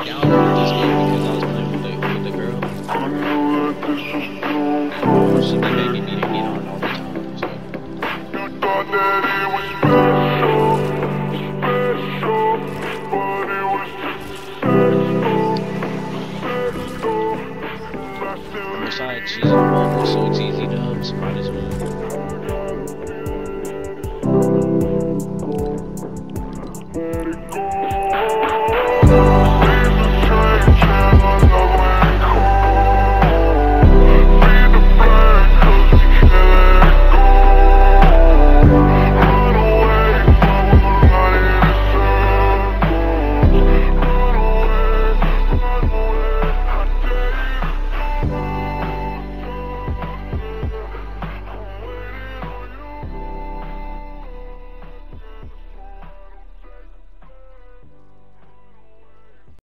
downloaded this game because I was playing with the girl. She been begging me to get on all the time. So. You thought that it was special, but it was successful. Besides, she's a mobile, so it's easy to might as well.